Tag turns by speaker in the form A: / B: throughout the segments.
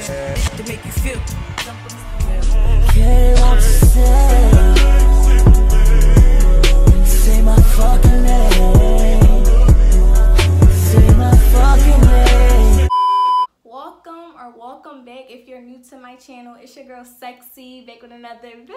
A: to make you feel.
B: Okay, won't you say my fucking name? Say my fucking name.
C: Welcome back. If you're new to my channel, it's your girl Sexy, back with another video.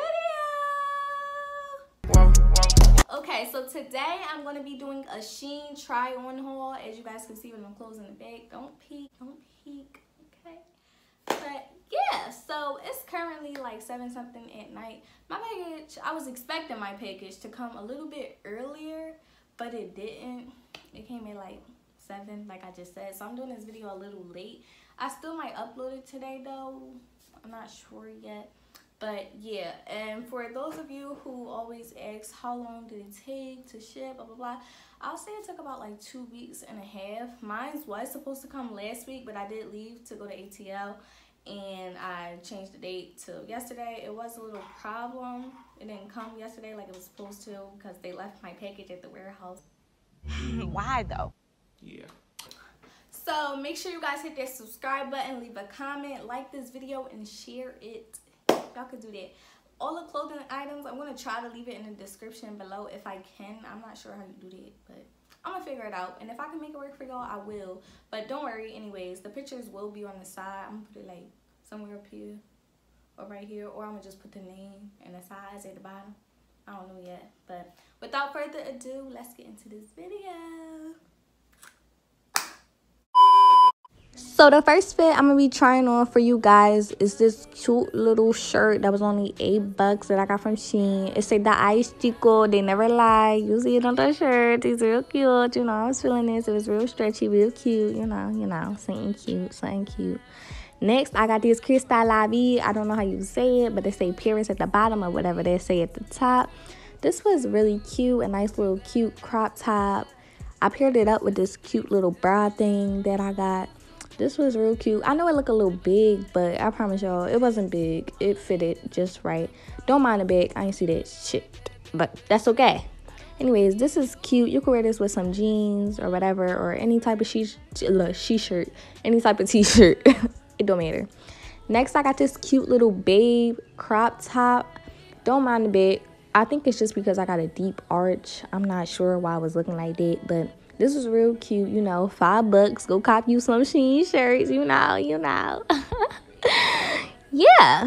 C: Okay, so today I'm going to be doing a Shein try on haul. As you guys can see with my clothes in the bag. Don't peek, okay? But yeah, so it's currently like 7 something at night. My package, I was expecting my package to come a little bit earlier, but it didn't. It came at like 7, like I just said. So I'm doing this video a little late. I still might upload it today though. I'm not sure yet. But yeah, and for those of you who always ask how long did it take to ship, blah blah blah, I'll say it took about like 2.5 weeks. Mine was supposed to come last week, but I did leave to go to ATL and I changed the date to yesterday. It was a little problem. It didn't come yesterday like it was supposed to because they left my package at the warehouse.
D: Why though?
A: Yeah.
C: So make sure you guys hit that subscribe button, leave a comment, like this video, and share it. Y'all could do that. All the clothing items, I'm going to try to leave it in the description below if I can. I'm not sure how you do that, but I'm going to figure it out. And if I can make it work for y'all, I will. But don't worry, anyways. The pictures will be on the side. I'm going to put it like somewhere up here or right here. Or I'm going to just put the name and the size at the bottom. I don't know yet. But without further ado, let's get into this video. So the first fit I'm going to be trying on for you guys is this cute little shirt that was only $8 that I got from Shein. It said the ice chico, they never lie. You see it on the shirt. It's real cute. You know, I was feeling this. It was real stretchy, real cute. You know, something cute. Next, I got this Crystal La Vie. I don't know how you say it, but they say Paris at the bottom or whatever they say at the top. This was really cute. A nice little cute crop top. I paired it up with this cute little bra thing that I got. This was real cute. I know it looked a little big, but I promise y'all, it wasn't big. It fitted just right. Don't mind the big. I ain't see that shit, but that's okay. Anyways, this is cute. You can wear this with some jeans or whatever, or any type of she-shirt, any type of t-shirt. It don't matter. Next, I got this cute little babe crop top. Don't mind the big. I think it's just because I got a deep arch. I'm not sure why I was looking like that, but this was real cute. You know, $5. Go cop you some Shein shirts. You know. Yeah.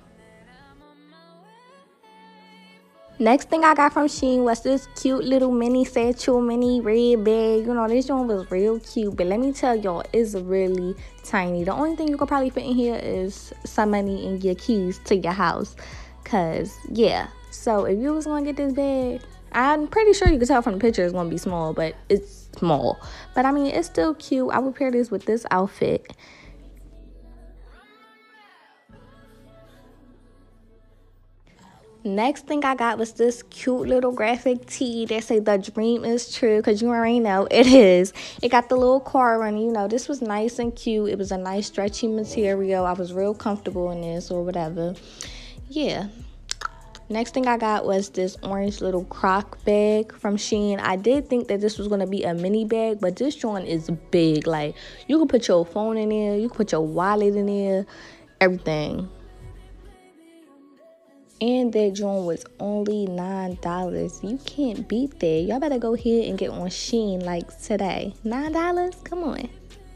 C: Next thing I got from Shein was this cute little mini satchel, mini red bag. You know, this one was real cute. But let me tell y'all, it's really tiny. The only thing you could probably fit in here is some money and your keys to your house. Because, yeah. So, if you was going to get this bag, I'm pretty sure you can tell from the picture it's going to be small, but it's small. But, I mean, it's still cute. I would pair this with this outfit. Next thing I got was this cute little graphic tee that say the dream is true, because you already know it is. It got the little car running. You know, this was nice and cute. It was a nice stretchy material. I was real comfortable in this or whatever. Yeah. Next thing I got was this orange little croc bag from Shein. I did think that this was going to be a mini bag, but this joint is big. Like, you can put your phone in there, you can put your wallet in there, everything. And that joint was only $9. You can't beat that. Y'all better go ahead and get on Shein like today. $9? Come on.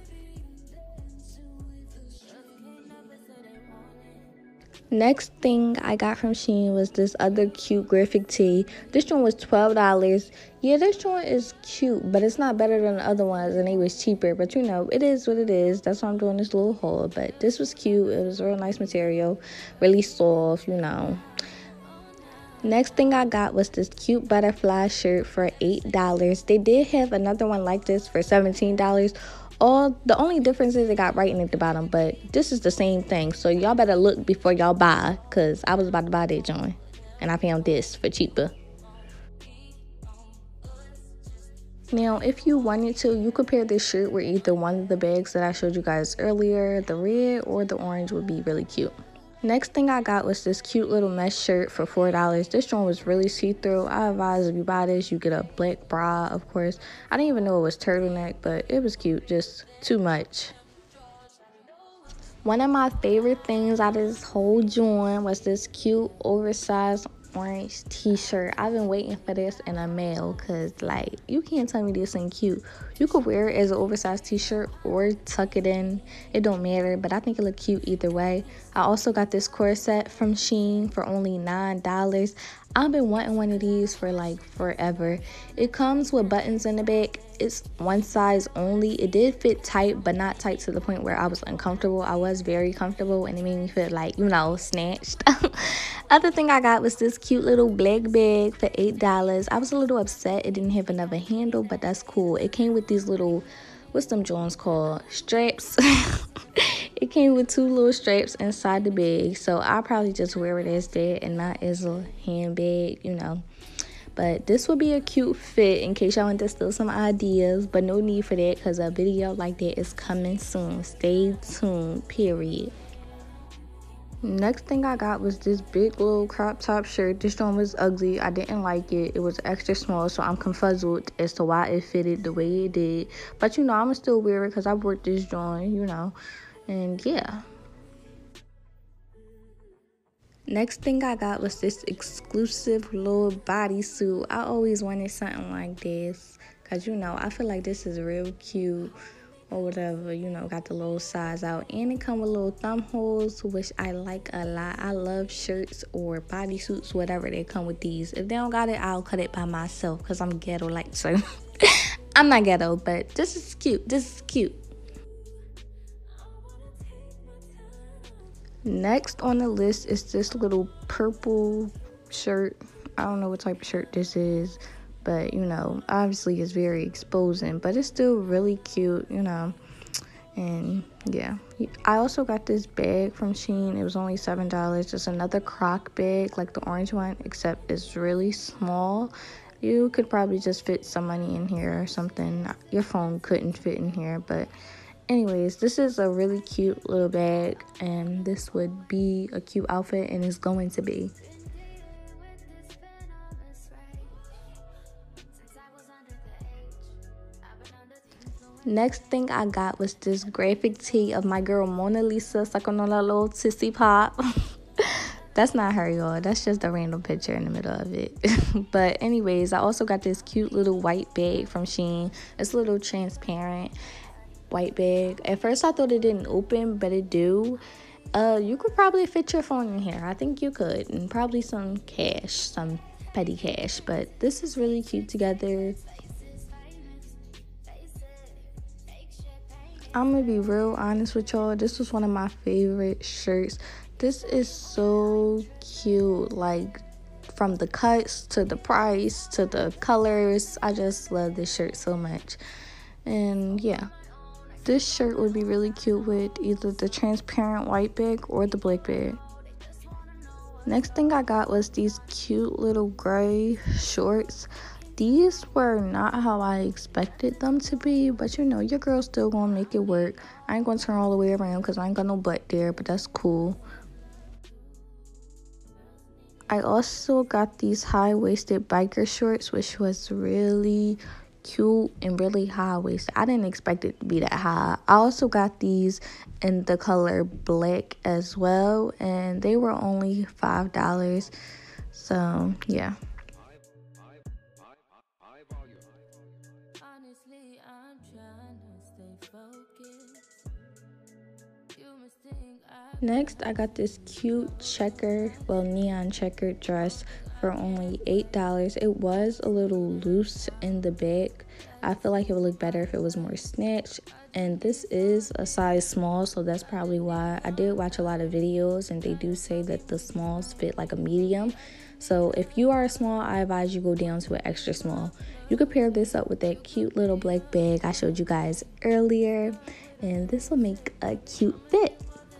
C: Next thing I got from Shein was this other cute graphic tee. This one was $12. Yeah, this one is cute, but it's not better than the other ones, and they was cheaper. But, you know, it is what it is. That's why I'm doing this little haul. But this was cute. It was a real nice material. Really soft, you know. Next thing I got was this cute butterfly shirt for $8. They did have another one like this for $17. The only difference is it got writing at the bottom, but this is the same thing. So y'all better look before y'all buy, because I was about to buy that joint, and I found this for cheaper. Now, if you wanted to, you could pair this shirt with either one of the bags that I showed you guys earlier. The red or the orange would be really cute. Next thing I got was this cute little mesh shirt for $4. This one was really see-through. I advise if you buy this, you get a black bra, of course. I didn't even know it was turtleneck, but it was cute. Just too much. One of my favorite things out of this whole joint was this cute oversized orange t-shirt. I've been waiting for this in a mail because, like, you can't tell me this ain't cute. You could wear it as an oversized t-shirt or tuck it in. It don't matter, but I think it look cute either way. I also got this corset from Shein for only $9. I've been wanting one of these for like forever. It comes with buttons in the back. It's one size only. It did fit tight, but not tight to the point where I was uncomfortable. I was very comfortable, and it made me feel like, you know, snatched. Other thing I got was this cute little black bag for $8. I was a little upset it didn't have another handle, but that's cool. It came with these little, what's them joints called? Straps. It came with 2 little straps inside the bag, so I'll probably just wear it as that and not as a handbag, you know. But this would be a cute fit in case y'all want to steal some ideas, but no need for that because a video like that is coming soon. Stay tuned, period. Next thing I got was this big little crop top shirt. This one was ugly. I didn't like it. It was extra small, so I'm confuzzled as to why it fitted the way it did. But, you know, I'm still wear it because I bought this joint, you know. And, yeah. Next thing I got was this exclusive little bodysuit. I always wanted something like this because, you know, I feel like this is real cute or whatever, you know, got the little size out. And it come with little thumb holes, which I like a lot. I love shirts or bodysuits, whatever, they come with these. If they don't got it, I'll cut it by myself because I'm ghetto like so. I'm not ghetto, but this is cute. This is cute. Next on the list is this little purple shirt. I don't know what type of shirt this is, but, you know, obviously it's very exposing, but it's still really cute, you know. And, yeah. I also got this bag from Shein. It was only $7. Just another croc bag, like the orange one, except it's really small. You could probably just fit some money in here or something. Your phone couldn't fit in here, but anyways, this is a really cute little bag, and this would be a cute outfit, and it's going to be. Next thing I got was this graphic tee of my girl Mona Lisa sucking on a little tissy pop. That's not her, y'all. That's just a random picture in the middle of it. But anyways, I also got this cute little white bag from Shein. It's a little transparent white bag. At first I thought it didn't open, but it do. You could probably fit your phone in here. I think you could, and probably some cash, some petty cash. But this is really cute together. I'm gonna be real honest with y'all. This was one of my favorite shirts. This is so cute, like from the cuts to the price to the colors. I just love this shirt so much. And yeah, this shirt would be really cute with either the transparent white bag or the black bag. Next thing I got was these cute little gray shorts. These were not how I expected them to be, but you know, your girl's still gonna make it work. I ain't gonna turn all the way around because I ain't got no butt there, but that's cool. I also got these high-waisted biker shorts, which was really cute and really high-waisted. I didn't expect it to be that high. I also got these in the color black as well, and they were only $5. So yeah. Next, I got this cute neon checkered dress for only $8. It was a little loose in the back. I feel like it would look better if it was more snatched. And this is a size small, so that's probably why. I did watch a lot of videos, and they do say that the smalls fit like a medium. So if you are a small, I advise you go down to an extra small. You could pair this up with that cute little black bag I showed you guys earlier, and this will make a cute fit.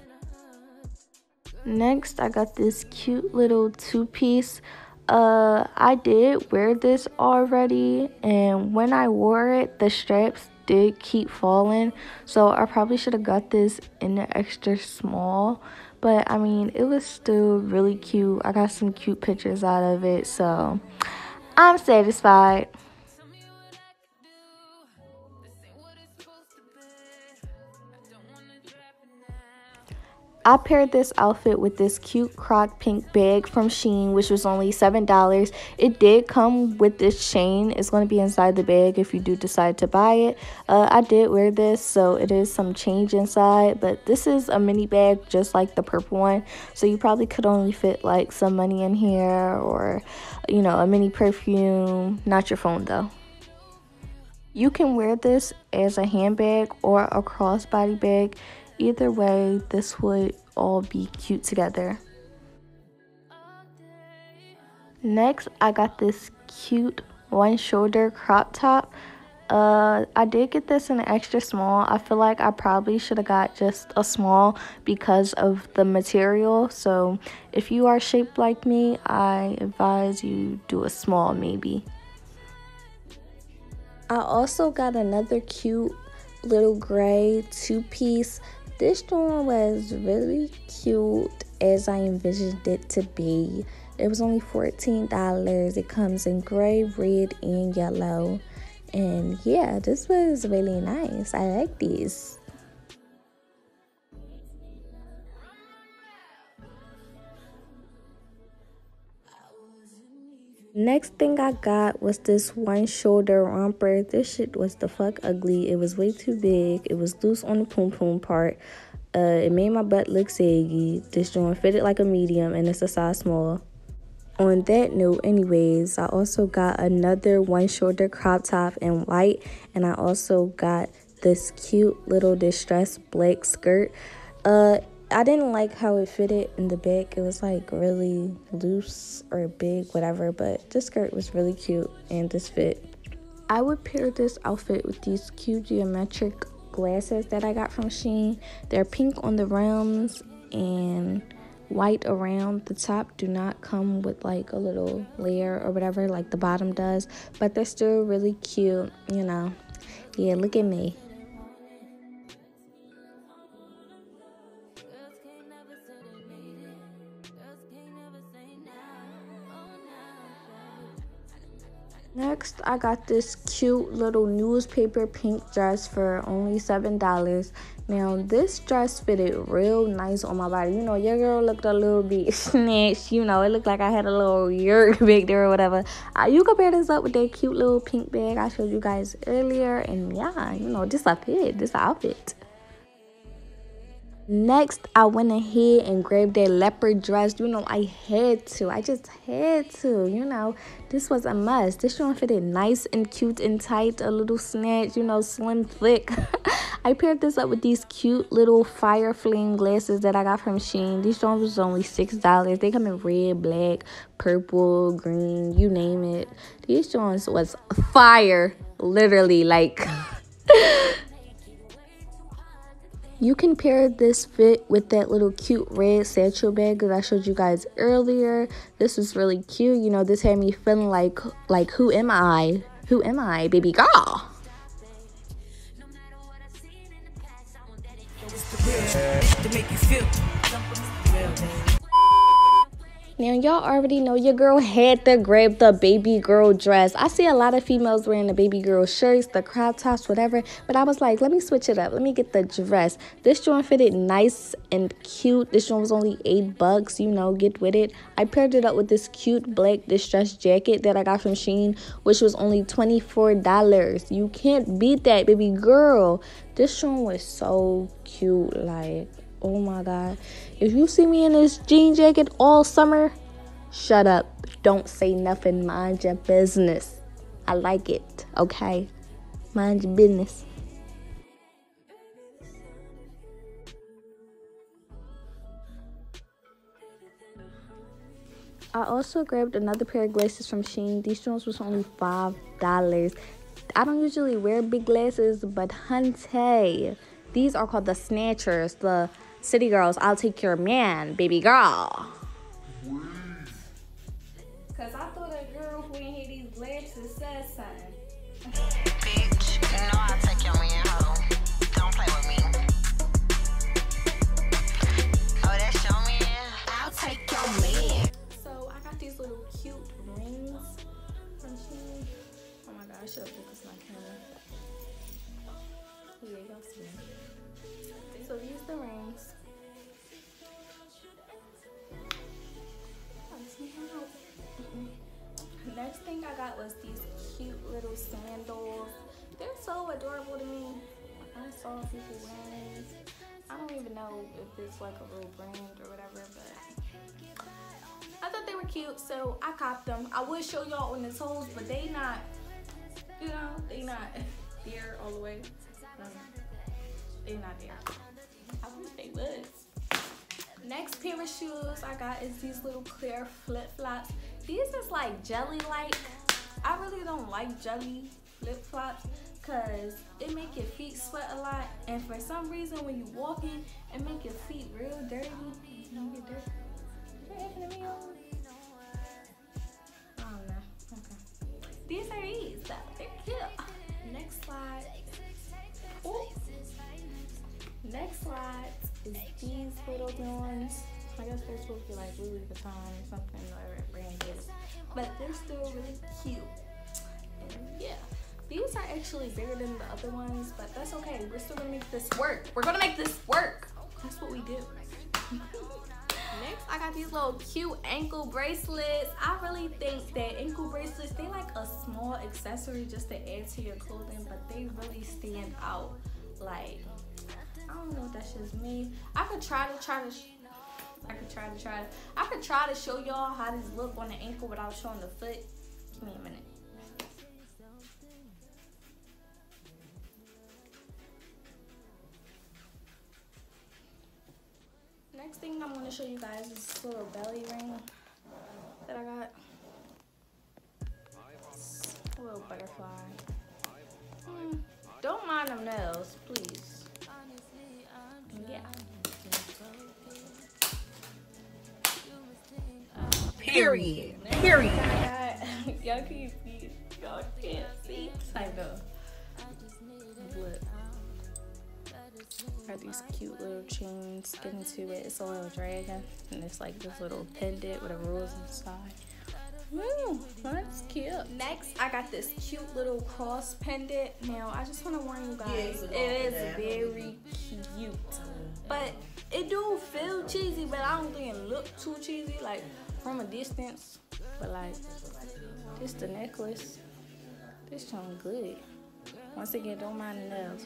C: Next, I got this cute little two-piece. I did wear this already, and when I wore it, the straps did keep falling, so I probably should have got this in the extra small, but I mean, it was still really cute. I got some cute pictures out of it, so I'm satisfied. I paired this outfit with this cute croc pink bag from Shein, which was only $7. It did come with this chain. It's going to be inside the bag if you do decide to buy it. I did wear this, so it is some change inside, but this is a mini bag just like the purple one, so you probably could only fit like some money in here, or you know, a mini perfume. Not your phone though. You can wear this as a handbag or a crossbody bag. Either way, this would all be cute together. Next, I got this cute one shoulder crop top. I did get this in an extra small. I feel like I probably should have got just a small because of the material. So if you are shaped like me, I advise you do a small maybe. I also got another cute little gray two-piece. This one was really cute as I envisioned it to be. It was only $14. It comes in gray, red, and yellow. And yeah, this was really nice. I like these. Next thing I got was this one shoulder romper. This shit was the fuck ugly. It was way too big. It was loose on the poom poom part. It made my butt look saggy. This joint fitted like a medium and it's a size small. On that note, anyways, I also got another one shoulder crop top in white, and I also got this cute little distressed black skirt. I didn't like how it fitted in the back. It was like really loose or big, whatever, but this skirt was really cute and this fit. I would pair this outfit with these cute geometric glasses that I got from Shein. They're pink on the rims and white around the top. Do not come with like a little layer or whatever like the bottom does, but they're still really cute, you know. Yeah, look at me. Next, I got this cute little newspaper pink dress for only $7. Now, this dress fitted real nice on my body. You know, your girl looked a little bit snatched. You know, it looked like I had a little yurt back there or whatever. You can pair this up with that cute little pink bag I showed you guys earlier. And yeah, you know, this a fit. This outfit. Next, I went ahead and grabbed that leopard dress. You know, I had to. I just had to. You know, this was a must. This one fitted nice and cute and tight. A little snatch, you know, slim, thick. I paired this up with these cute little fire flame glasses that I got from Shein. These ones was only $6. They come in red, black, purple, green, you name it. These ones was fire. Literally, like... You can pair this fit with that little cute red satchel bag that I showed you guys earlier. This was really cute. You know, this had me feeling like who am I? Who am I, baby girl?
A: To make you feel.
C: Now, y'all already know your girl had to grab the baby girl dress. I see a lot of females wearing the baby girl shirts, the crop tops, whatever. But I was like, let me switch it up. Let me get the dress. This joint fitted nice and cute. This joint was only $8. You know, get with it. I paired it up with this cute black distressed jacket that I got from Shein, which was only $24. You can't beat that, baby girl. This joint was so cute. Like... oh my god, if you see me in this jean jacket all summer, shut up, don't say nothing, mind your business. I like it, okay? Mind your business. I also grabbed another pair of glasses from Shein. These ones was only $5. I don't usually wear big glasses, but hunty, these are called the Snatchers, the City Girls. I'll take your man, baby girl. Cause I thought a girl who ain't had these glasses said something.
D: Bitch, you know I'll take your man home. Don't play with me. Oh, that's your man? I'll take your man.
C: So I got these little cute rings from Shein. Oh my god, I should have focused my camera. Yeah, y'all see them. So these are the rings. was these cute little sandals. They're so adorable to me. I saw people wearing these. I don't even know if it's like a real brand or whatever, but I thought they were cute, so I copped them. I would show y'all on the toes, but they not, you know, they not there all the way. They not there. I wish they was. Next pair of shoes I got is these little clear flip-flops. These is like jelly-like. I really don't like jelly flip-flops because it make your feet sweat a lot, and for some reason when you walking, it make your feet real dirty. You get dirty. What happened to me? I don't know. Okay. These are these though. They're cute. Next slide. Ooh. Next slide is these little ones. I guess they're supposed to be like Louis Vuitton or something, whatever brand it is. But they're still really cute. And yeah. These are actually bigger than the other ones, but that's okay. We're still gonna make this work. We're gonna make this work. That's what we do. Next, I got these little cute ankle bracelets. I really think that ankle bracelets, they like a small accessory just to add to your clothing, but they really stand out. Like, I don't know if that's just me. I could try to show y'all how this look on the ankle without showing the foot. Give me a minute. Next thing I'm going to show you guys is this little belly ring that I got. It's a little butterfly. Don't mind them nails, please. Yeah.
A: Period.
C: Y'all can't see. Y'all can't see. Type of. Look. Got these cute little chains. Get into it. It's a little dragon, and it's like this little pendant with a rose inside. Woo, that's cute. Next, I got this cute little cross pendant. Now, I just want to warn you guys, it is very cute, but it do feel cheesy, but I don't think it look too cheesy, like from a distance. But like, this the necklace. This sounds good. Once again, don't mind the nails.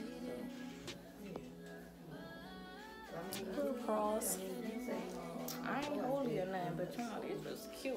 C: Little cross. I ain't holy or nothing, but you know, this was cute.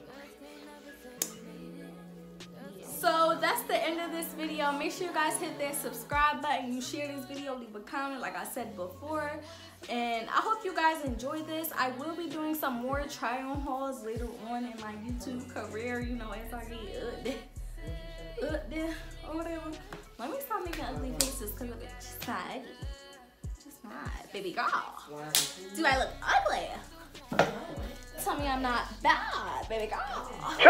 C: So that's the end of this video. Make sure you guys hit that subscribe button. You share this video, leave a comment like I said before. And I hope you guys enjoyed this. I will be doing some more try on hauls later on in my YouTube career, you know, as I get there or whatever. Let me stop making ugly faces because it's just not ugly. Just not, baby girl. Do I look ugly? Tell me I'm not bad, baby girl.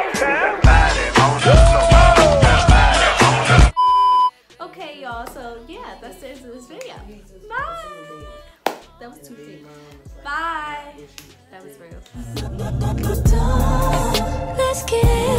C: Okay, y'all, so yeah, that's the end of this video. Bye. That was too big. Bye. That was real.
B: Let's get